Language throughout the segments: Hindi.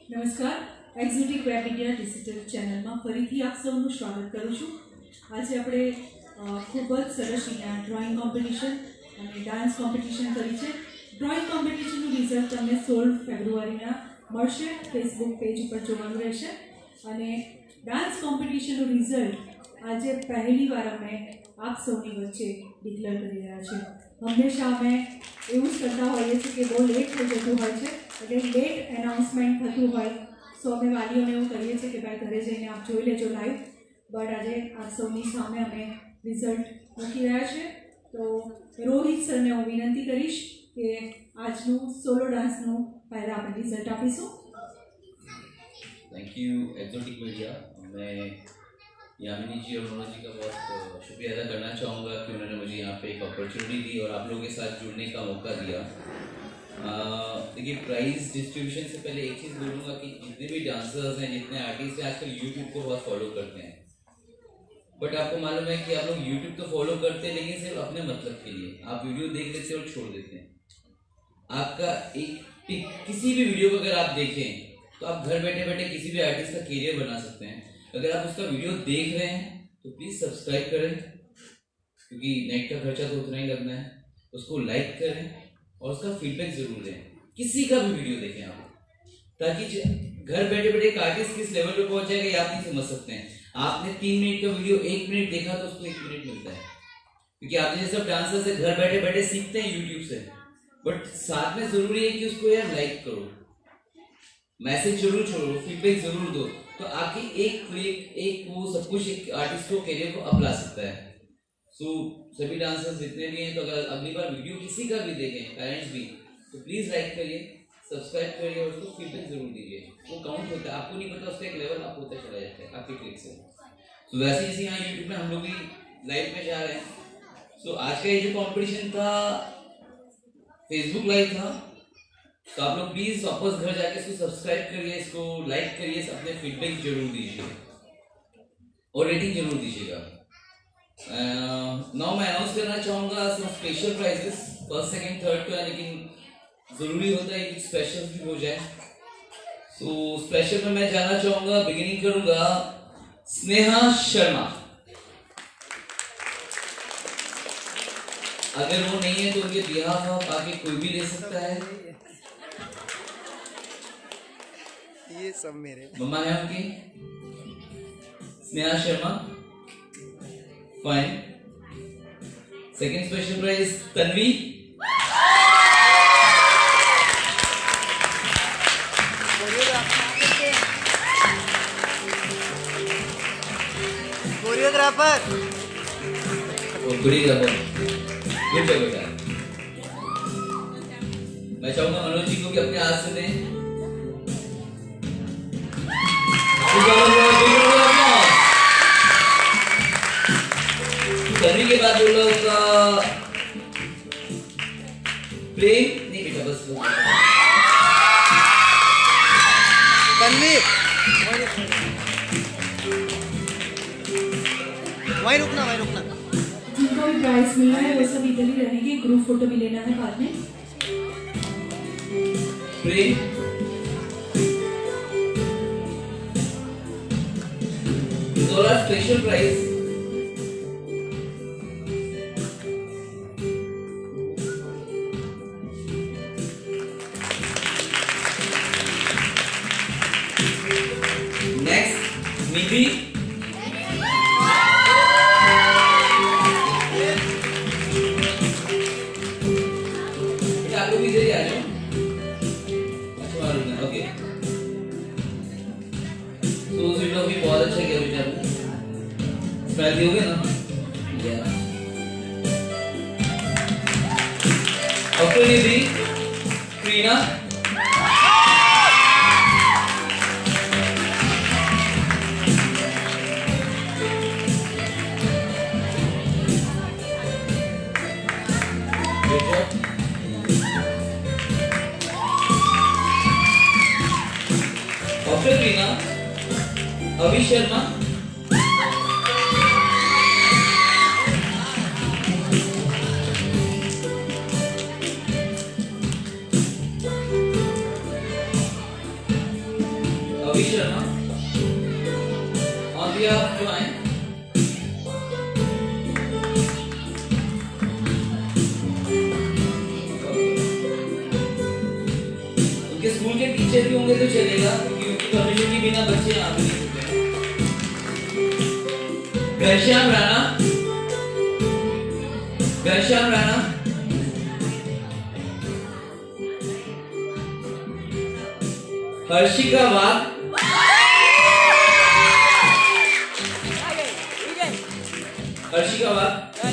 નમસ્કાર, એક્ઝોટિક વેબ ઇન્ડિયા ડિજિટલ ચેનલમાં ફરીથી આપ સૌનું સ્વાગત કરું છું. આજે આપણે ખૂબ જ સરસ અહીંયા ડ્રોઈંગ કોમ્પિટિશન અને ડાન્સ કોમ્પિટિશન કરી છે. ડ્રોઈંગ કોમ્પિટિશનનું રિઝલ્ટ તમને 16 ફેબ્રુઆરીના મળશે. ફેસબુક પેજ ઉપર જોવાનું રહેશે. અને ડાન્સ કોમ્પિટિશનનું રિઝલ્ટ આજે પહેલી વાર અમે આપ સૌની વચ્ચે ડિક્લેર કરી રહ્યા છીએ. હંમેશા અમે એવું જ કરતા હોઈએ છીએ કે બહુ લેટ થઈ જતું હોય છે, એટલે લેટ એનાઉન્સમેન્ટ થતું હોય. સો અમે વાલીઓને એવું કહીએ છીએ કે ભાઈ ઘરે જઈને આપ જોઈ લેજો લાઈવ. બટ આજે આપ સૌની સામે અમે રિઝલ્ટ મૂકી રહ્યા છે. તો રોહિત સરને હું વિનંતી કરીશ કે આજનું સોલો ડાન્સનું પહેલાં આપણે રિઝલ્ટ આપીશું. Thank you exotic media. मैं यामिनी जी और मनोज जी का बहुत शुक्रिया अदा करना चाहूँगा कि उन्होंने मुझे यहाँ पे एक अपॉर्चुनिटी दी और आप लोगों के साथ जुड़ने का मौका दिया. देखिए, प्राइज़ डिस्ट्रीब्यूशन से पहले एक चीज़ बोलूँगा कि जितने भी डांसर्स हैं, जितने आर्टिस्ट हैं, आजकल यूट्यूब को बहुत फॉलो करते हैं. बट आपको मालूम है कि आप लोग यूट्यूब तो फॉलो करते हैं, लेकिन सिर्फ अपने मतलब के लिए. आप वीडियो देख लेते हैं और छोड़ देते हैं. आपका एक किसी भी वीडियो को अगर आप देखें तो आप घर बैठे बैठे किसी भी आर्टिस्ट का करियर बना सकते हैं. अगर आप उसका वीडियो देख रहे हैं तो प्लीज़ सब्सक्राइब करें, क्योंकि नेट का खर्चा तो उतना ही लगना है. उसको लाइक करें और उसका फीडबैक ज़रूर दें. किसी का भी वीडियो देखें आप, ताकि घर बैठे बैठे एक आर्टिस्ट किस लेवल पे पहुंच जाएगा ये आप नहीं समझ सकते हैं. आपने 3 मिनट का वीडियो 1 मिनट देखा तो उसको 1 मिनट मिलता है, क्योंकि आप जैसे सब डांसर से घर बैठे बैठे सीखते हैं यूट्यूब से. बट साथ में ज़रूरी है कि उसको यार लाइक करो, मैसेज जरूर छोड़ो, फीडबैक जरूर दो. तो आपकी एक वो सब कुछ एक आर्टिस्ट को करियर को अपला सकता है. सो सभी डांसर्स जितने भी हैं, तो अगर अगली बार वीडियो किसी का भी देखें, पेरेंट्स भी, तो प्लीज़ लाइक करिए, सब्सक्राइब करिए और उसको फीडबैक जरूर दीजिए. वो काउंट होता है. आपको नहीं पता उसका एक लेवल आप होता चला जाता है आपके क्लिक से. तो वैसे जैसे यहाँ यूट्यूब में हम लोग भी लाइव में जा रहे हैं. सो आज का ये जो कॉम्पिटिशन था फेसबुक लाइव था. तो आप लोग प्लीज़ वापस घर जाके इसको सब्सक्राइब करिए, इसको लाइक करिए, अपने फीडबैक जरूर दीजिए और रेटिंग जरूर दीजिएगा. नाउ मैं अनाउंस करना चाहूँगा some special prizes. First second third का, लेकिन ज़रूरी होता है कि स्पेशल भी हो जाए. सो स्पेशल में मैं जाना चाहूँगा, बिगिनिंग करूँगा स्नेहा शर्मा. अगर वो नहीं है तो उनके बिहाफ आप आके कोई भी ले सकता है. ये सब मेरे मम्मा है उनकी, Sneha Sharma. Fine. Second special prize Tanvi. Choreographer. Choreographer. Good job बेटा. मैं चाहूंगा मनोज जी को भी अपने हाथ से दें. तन्वी के बाद बोल रहा होगा प्रेम. नहीं बेटा, बस तन्वी वहीं रुकना. जिनको भी प्राइज मिला है वो सब इधर ही रहेंगे. ग्रुप फोटो भी लेना है बाद में. Prem. Special prize next Nidhi. आप लोग इधर ही आ जाओ. ओके. तो उस वीडियो भी बहुत अच्छा किया बेटा. स्मेल दियोगे ना? ओके निधि. क्रीना. डॉक्टर क्रीना. अभी शर्मा. बबी शर्मा और भी आप जो आए उनके स्कूल के टीचर भी होंगे तो चलेगा, क्योंकि उनकी परमिशन के बिना बच्चे यहाँ पे नहीं सकते। घनश्याम राणा, घनश्याम राणा, हर्षिका वाघ, हर्षिका वाघ,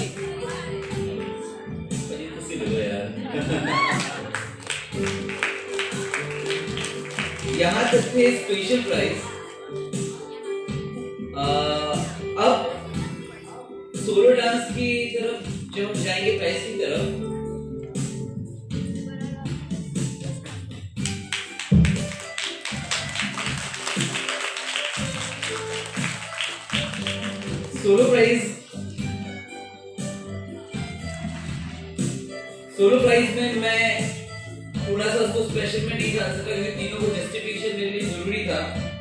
खुशी लगा यार। यहाँ तक थे स्पेशल प्राइज। अब सोलो डांस की तरफ जब जाएंगे, प्राइज की तरफ, सोलो प्राइज में मैं थोड़ा सा उसको स्पेशल में नहीं डाल सकता, क्योंकि तीनों को जस्टिफिकेशन मेरे लिए जरूरी था।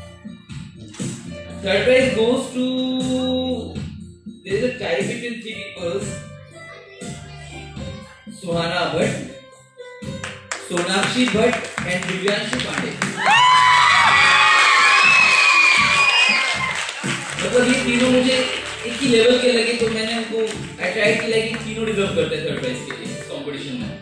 Third prize goes to, there is a tie between 3 peoples, Suhana Bhatt, Sonakshi Bhatt and Divyanshu Pandey. मतलब ये तीनों मुझे एक ही लेवल के लगे, तो मैंने उनको अट्रैक्ट किया कि तीनों डिजर्व करते हैं थर्ड प्राइज के लिए कंपटीशन में।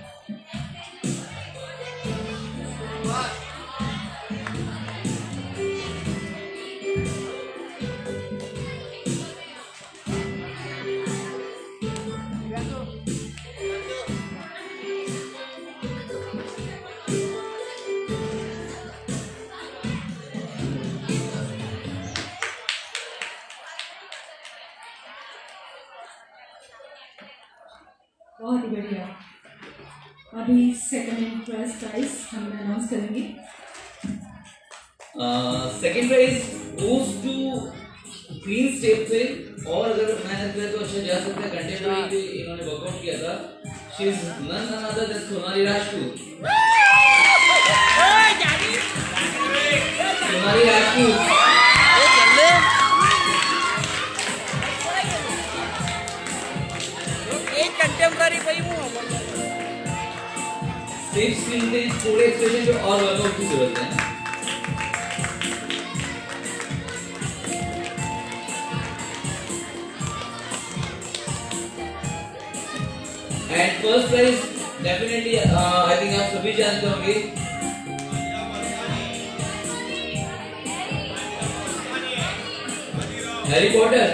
बहुत ही बढ़िया। अभी सेकंड एंड फर्स्ट प्राइज हम अनाउंस करेंगे। Second prize goes to green step से, और अगर मेहनत करें तो अच्छा जा सकता है। कंटेम्पररी पे इन्होंने वर्कआउट किया था। She is none other than Sonali Rajput. Sonali Rajput contemporary पे ही हूं। सेफ स्क्रीन पे थोड़े एक्सप्रेशन पे और वर्कआउट की जरूरत है। And first prize definitely I think आप सभी जानते होंगे, हैरी पॉटर,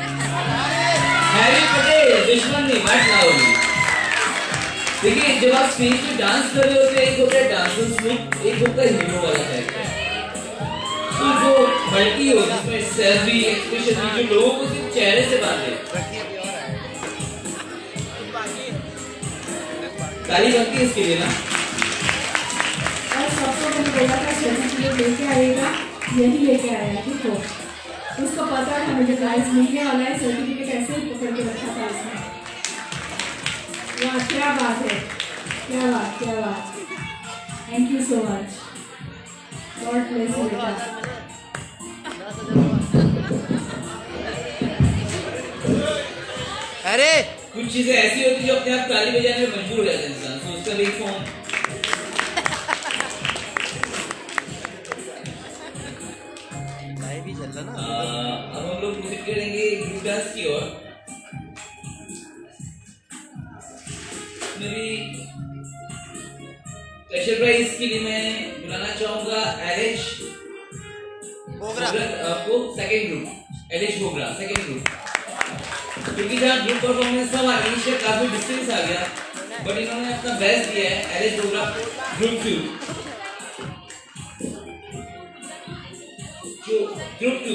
हैरी पटेल, दुश्मन नहीं मत लाओगी। देखिए जब आप स्टेज पे डांस कर रहे होते हैं, एक होता है डांसर्स लुक, एक होता है हीरो वाला कैरेक्टर। तो जो मल्टी हो, जिसमें सेल्फी एक्सप्रेशन जो लोगों को सिर्फ चेहरे से बात है, ताली बनती है इसके लिए ना। और सबको मैंने बोला था सर्टिफिकेट लेके आएगा, यही लेके आएगा, ठीक हो। उसको पता था मुझे प्राइज मिलने वाला है, सर्टिफिकेट ऐसे ही पकड़ के रखा था उसने। वाह क्या बात है, क्या बात, क्या बात। Thank you so much, god bless you बेटा। अरे कुछ चीजें ऐसी होती जो अपने आप ताली बजाने में मजबूर हो जाता है इंसान, तो उसका भी फॉर्म। भी चल रहा ना। अब हम लोग प्रोसीड करेंगे ग्रुप डांस की ओर। मेरी स्पेशल प्राइज के लिए मैं बुलाना चाहूंगा एलिश बोगरा को, second group, Elish Bogra second group. क्योंकि जहाँ ग्रुप परफॉर्मेंस था वहाँ एलिश का काफी डिस्टेंस आ गया, बट इन्होंने अपना बेस्ट दिया है। Elish Bogra group 2, group 2।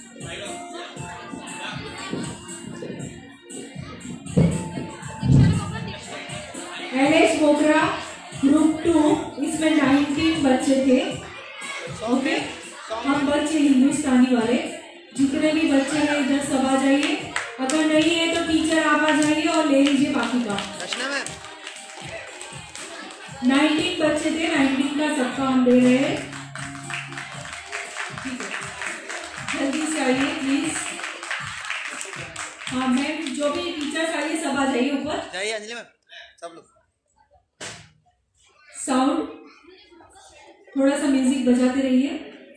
Elish Bogra group 2, इसमें 19 बच्चे थे। ओके, हम बच्चे हिंदुस्तानी वाले, जितने भी बच्चे हैं इधर सब आ जाइए। अगर नहीं है तो टीचर आप आ जाइए और ले लीजिए बाकी का। 19 बच्चे थे, 19 का सबका हम दे रहे हैं। जल्दी से आइए प्लीज। हाँ मैम, जो भी टीचर्स आइए सब आ जाइए ऊपर। जाइए अंजलि मैम, सब लोग। साउंड थोड़ा सा म्यूजिक बजाते रहिए।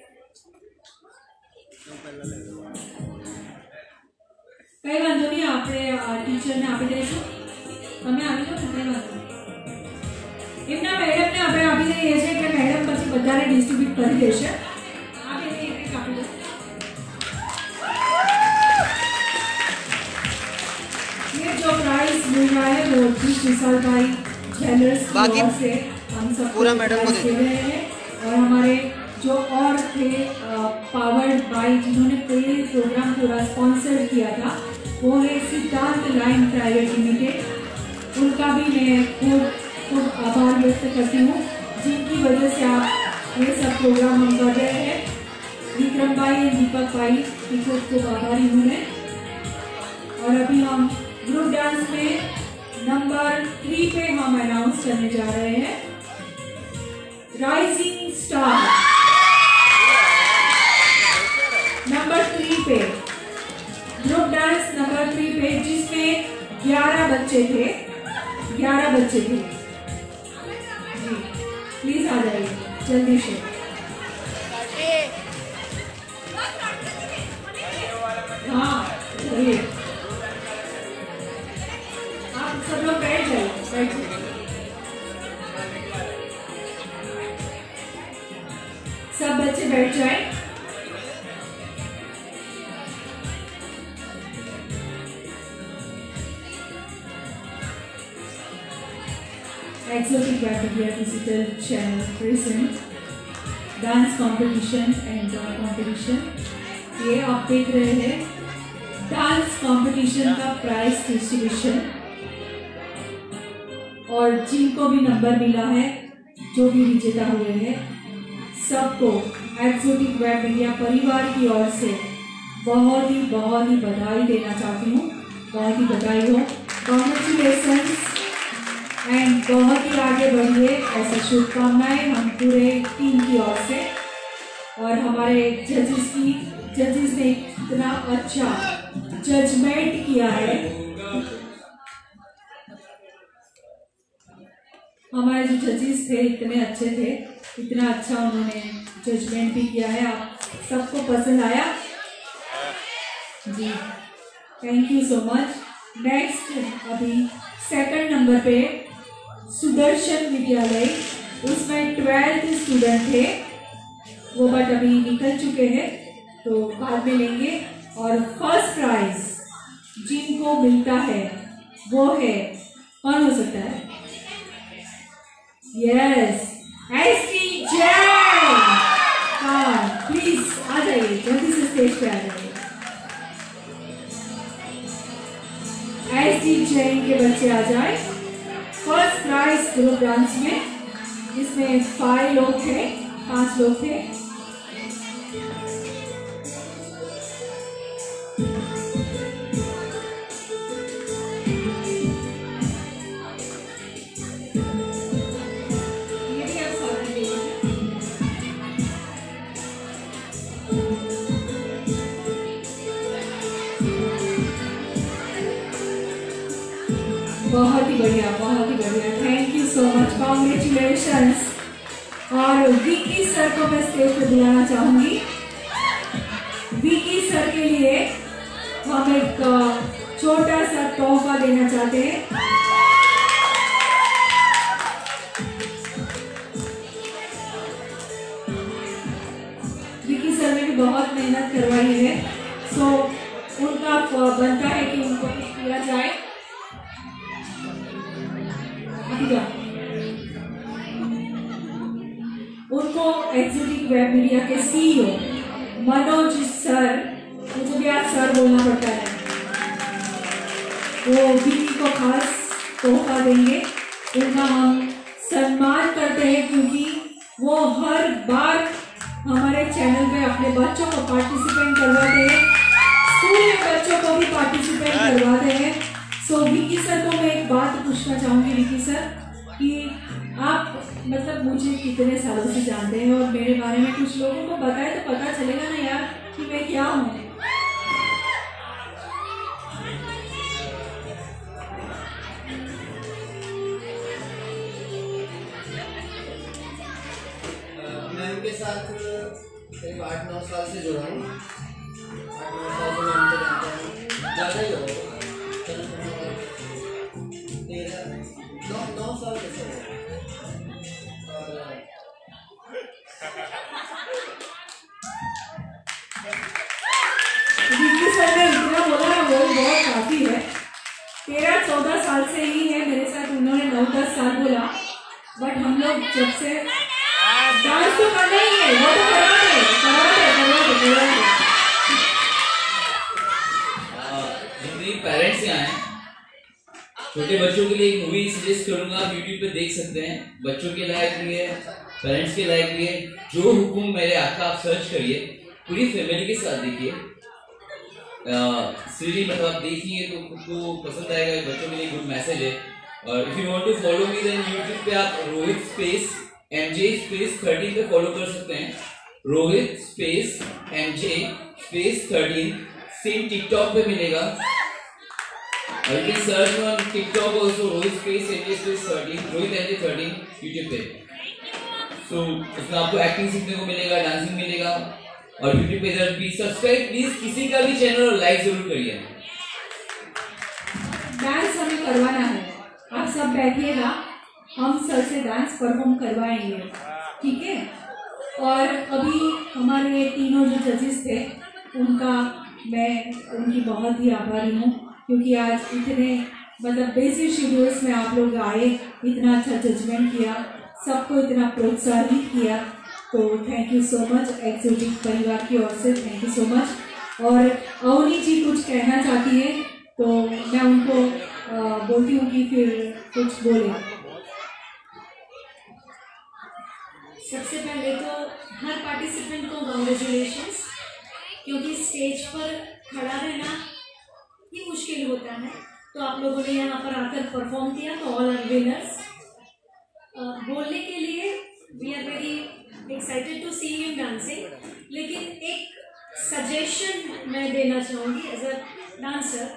कई वांधो नहीं, આપણે ટીચરને આપી દઈશું, તમે આવી જાઓ, કઈ વાંધો નહીં। એમના મેડમને આપણે આપી દઈએ છીએ કે મેડમ પછી બધાને ડિસ્ટ્રીબ્યુટ કરી દેશે। આપી દઈએ, એક આપી દો। ये जो प्राइस मिल रहा है वो विशाल भाई ज्वेलर्स की ओर से हम सब पूरा मैडम को दे रहे हैं। और हमारे जो और थे पावर्ड बाय, जिन्होंने पूरे प्रोग्राम पूरा स्पॉन्सर किया था, वो है सिद्धांत लाइन प्राइवेट लिमिटेड। उनका भी मैं खूब आभार व्यक्त करती हूँ, जिनकी वजह से आप ये सब प्रोग्राम हम कर रहे हैं। विक्रम भाई और दीपक भाई की खूब आभारी हूँ मैं। और अभी हम ग्रुप डांस में नंबर 3 पे हम अनाउंस करने जा रहे हैं, राइजिंग स्टार। नंबर 3 पे ग्रुप डांस नंबर 3 पे, जिसमें 11 बच्चे थे। जी प्लीज आ जाइए जल्दी से। हाँ चलिए, आप सब लोग बैठ जाइए, सब बच्चे बैठ जाए। Exotic Wikipedia digital channel present dance competition and drawing competition. ये आप देख रहे हैं डांस कंपटीशन का प्राइज डिस्ट्रीब्यूशन। और जिनको भी नंबर मिला है, जो भी विजेता हुए हैं, सबको एक्सोटिक वेब मीडिया परिवार की ओर से बहुत ही बधाई देना चाहती हूँ। बहुत ही बधाई हो, कॉन्ग्रेचुलेशंस एंड बहुत ही आगे बढ़िए, ऐसा शुभकामनाएं हम पूरे टीम की ओर से। और हमारे जजेस ने इतना अच्छा जजमेंट किया है। हमारे जो जजेस थे इतने अच्छे थे, इतना अच्छा उन्होंने जजमेंट भी किया है। आप सबको पसंद आया जी, thank you so much. Next अभी 2nd नंबर पे सुदर्शन विद्यालय, उसमें 12th स्टूडेंट थे वो, बट अभी निकल चुके हैं तो बाद में लेंगे। और फर्स्ट प्राइज जिनको मिलता है वो है, कौन हो सकता है? Yes, ST Jain. हाँ प्लीज आ जाइए, जल्दी से स्टेज पे आ जाइए। एसटी जैन के बच्चे आ जाए। फर्स्ट प्राइज ग्रुप डांस में, इसमें 5 लोग थे, 5 लोग थे। ये भी आप साथ में देखिए। बहुत ही बढ़िया, बहुत ही बढ़िया, thank you so much, congratulations. और विकी सर को मैं स्टेज पे बुलाना चाहूंगी। विकी सर के लिए हम एक छोटा सा तोहफा देना चाहते हैं। विकी सर ने भी बहुत मेहनत करवाई है, सो उनका बनता है कि उनको दिया जाए। उनको एक्सोटिक वेब मीडिया के सीईओ मनोज सर, मुझे भी आज सर बोलना पड़ता है, वो विकी को खास तोहफा देंगे। उनका हम सम्मान करते हैं क्योंकि वो हर बार हमारे चैनल पे अपने बच्चों को पार्टिसिपेट करवाते हैं, स्कूल के बच्चों को भी पार्टिसिपेट करवाते हैं। सो विकी सर को मैं एक बात पूछना चाहूँगी, विकी सर, कि आप मतलब मुझे कितने सालों से जानते हैं और मेरे बारे में कुछ लोगों को बताए तो पता चलेगा ना यार, कि मैं क्या हूँ। मैम के साथ करीब 8-9 साल से जुड़ा हूँ। 8-9 साल से मैम को जानता हूँ, ज़्यादा ही हो 9 साल कैसे हो। और विक्की सर ने इतना बोला ना वो बहुत काफी है। 13-14 साल से ही है मेरे साथ, उन्होंने 9-10 साल बोला, बट हम लोग जब से डांस तो करना ही है, वो तो करवा दे। जितने पेरेंट्स यहाँ हैं, छोटे बच्चों के लिए एक मूवी सजेस्ट करूंगा, आप यूट्यूब पे देख सकते हैं। बच्चों के लायक भी है, पेरेंट्स के लायक भी है। जो हुकुम मेरे आका, आप सर्च करिए, पूरी फैमिली के साथ देखिए। सीरीज मतलब आप देखिए तो खुद को पसंद आएगा, बच्चों के लिए गुड मैसेज है। और if you want to follow me then YouTube पे आप रोहित स्पेस MJ स्पेस 13 पे फॉलो कर सकते हैं। Rohit space MJ space 13 same TikTok पे मिलेगा। और you can search on TikTok also Rohit space MJ space 13, Rohit MJ 13 YouTube पे। सो उसमें आपको एक्टिंग सीखने को मिलेगा, डांसिंग मिलेगा। और यूट्यूब पे इधर भी सब्सक्राइब प्लीज किसी का भी चैनल और लाइक जरूर करिए। डांस हमें करवाना है, आप सब बैठिएगा, हम सर से डांस परफॉर्म करवाएंगे, ठीक है। और अभी हमारे तीनों जो जजेस थे उनका मैं उनकी बहुत ही आभारी हूँ, क्योंकि आज इतने मतलब बेसिक शेड्यूल्स में आप लोग आए, इतना अच्छा जजमेंट किया, सबको इतना प्रोत्साहित किया, तो thank you so much exotic परिवार की ओर से, थैंक यू सो मच। और अवनी जी कुछ कहना चाहती है तो मैं उनको बोलती हूँ कि फिर कुछ बोले। सबसे पहले तो हर पार्टिसिपेंट को कॉन्ग्रेचुलेशंस, क्योंकि स्टेज पर खड़ा रहना ही मुश्किल होता है, तो आप लोगों ने यहाँ पर आकर परफॉर्म किया, तो ऑल आर विनर्स। बोलने के लिए we are very excited to see him dancing, लेकिन एक सजेशन मैं देना चाहूँगी एज अ डांसर।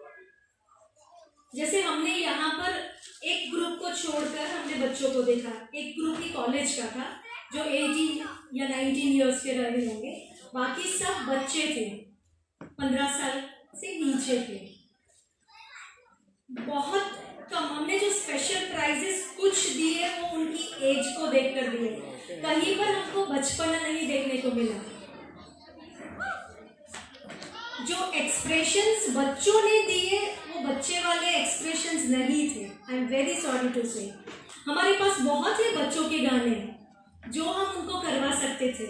जैसे हमने यहाँ पर एक ग्रुप को छोड़कर हमने बच्चों को देखा, एक ग्रुप ही कॉलेज का था जो 18 या 19 इयर्स के रहे होंगे, बाकी सब बच्चे थे 15 साल से नीचे थे। बहुत कम हमने जो स्पेशल प्राइजेस कुछ दिए वो उनकी एज को देखकर दिए, कहीं पर हमको बचपना नहीं देखने को मिला। जो एक्सप्रेशंस बच्चों ने दिए वो बच्चे वाले एक्सप्रेशंस नहीं थे। I am very sorry to say. हमारे पास बहुत से बच्चों के गाने जो हम उनको करवा सकते थे।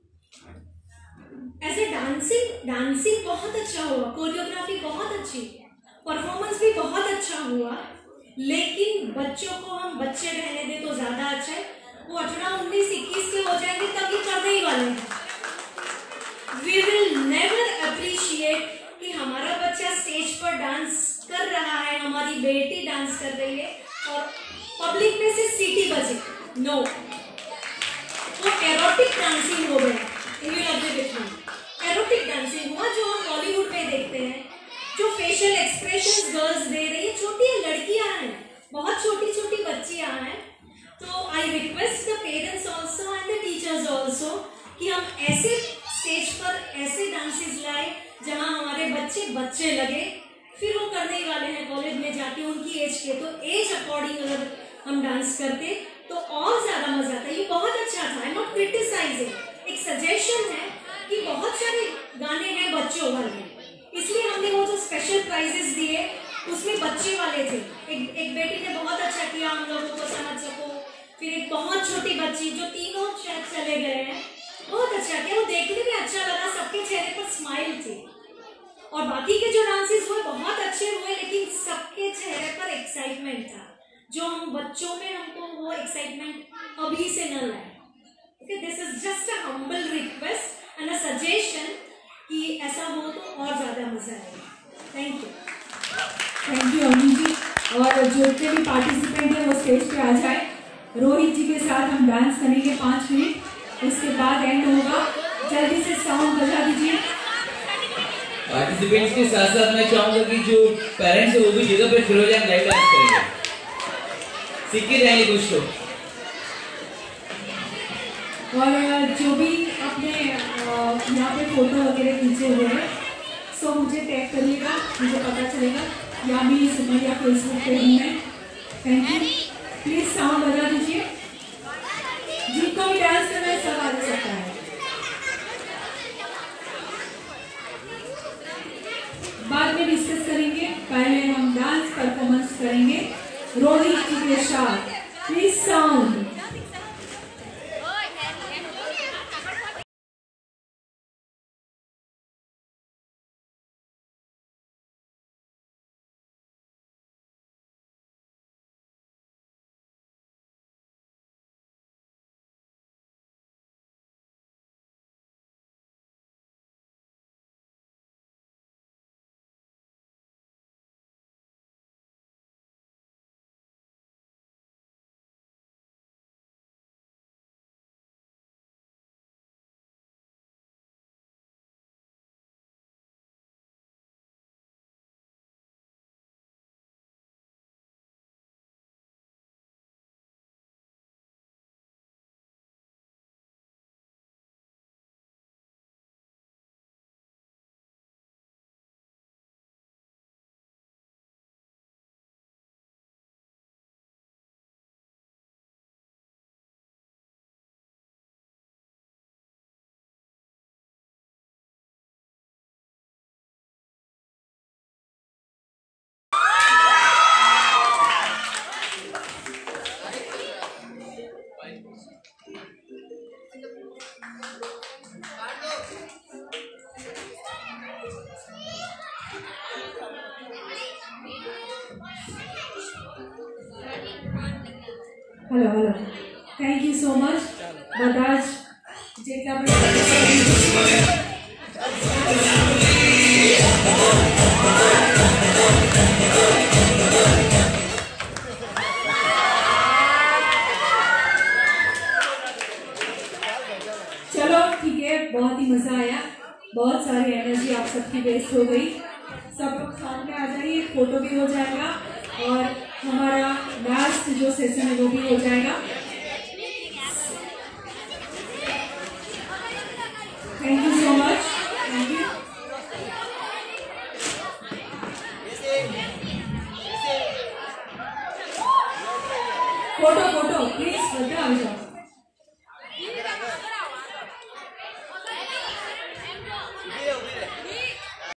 एज ए डांसिंग बहुत अच्छा हुआ, कोरियोग्राफी बहुत अच्छी, परफॉर्मेंस भी बहुत अच्छा हुआ, लेकिन बच्चों को हम बच्चे रहने दें तो ज़्यादा अच्छा है। वो 18, 19, 21 के हो जाएंगे तब ये करने ही वाले हैं। We will never appreciate कि हमारा बच्चा स्टेज पर डांस कर रहा है, हमारी बेटी डांस कर रही है और पब्लिक में से सीटी बजे। नो, वो एरोटिक डांसिंग हो गया। You will agree with me? Erotic dancing हुआ जो हम बॉलीवुड में देखते हैं, जो फेशियल एक्सप्रेशंस गर्ल्स दे रही है, छोटी लड़कियां हैं, बहुत छोटी छोटी बच्चियां हैं। तो I request the parents also and the teachers also कि हम ऐसे स्टेज पर ऐसे डांसेस लाए जहां हमारे बच्चे बच्चे लगे, फिर वो करने वाले हैं कॉलेज में जाके उनकी एज के, तो एज अकॉर्डिंग अगर हम डांस करते तो और ज्यादा मजा आता है। ये बहुत अच्छा था, आई एम नॉट क्रिटिसाइजिंग, एक सजेशन है कि बहुत सारे गाने हैं बच्चों वाले, इसलिए हमने वो जो स्पेशल प्राइजेस दिए उसमें बच्चे वाले थे। एक बेटी ने बहुत अच्छा किया, हम लोगों को समझ सको। फिर एक बहुत छोटी बच्ची जो तीनों शायद चले गए हैं, बहुत अच्छा किया, वो देखने में अच्छा लगा, सबके चेहरे पर स्माइल थी। और बाकी के जो डांसेस हुए बहुत अच्छे हुए, लेकिन सबके चेहरे पर एक्साइटमेंट था, जो हम बच्चों में हमको वो एक्साइटमेंट अभी से न लाए। Okay, this is just a humble request and a suggestion कि ऐसा हो तो और ज्यादा मजा आएगा। Thank you Avni ji. और जो जितने भी पार्टिसिपेंट हैं वो स्टेज पे आ जाए। रोहित जी के साथ हम डांस करेंगे 5 मिनट, उसके बाद एंड होगा। जल्दी से साउंड बजा दीजिए। पार्टिसिपेंट्स के साथ साथ मैं चाहूंगा कि जो पेरेंट्स है वो भी जगह पे खड़े हो जाए, लाइव डांस करेंगे, सीख के जाएंगे कुछ तो। और जो भी अपने यहाँ पे फोटो वगैरह खींचे हुए हैं, सो मुझे टैग करिएगा, मुझे पता चलेगा। यामी सुमरिया फेसबुक पे ही है। Thank you. प्लीज साउंड बजा दीजिए। जिनको भी डांस करना है सब आ सकता है। बाद में डिस्कस करेंगे, पहले हम डांस परफॉर्मेंस करेंगे रोहित जी के साथ। Please sound. Hello, thank you so much. Bajaj जेटला चलो ठीक है, बहुत ही मजा आया, बहुत सारी एनर्जी आप सबकी वेस्ट हो गई। सब लोग सामने आ जाइए, फोटो भी हो जाएगा और हमारा लास्ट जो सेशन है वो भी हो जाएगा। Thank you so much. Thank you. Photo please, आ जाओ।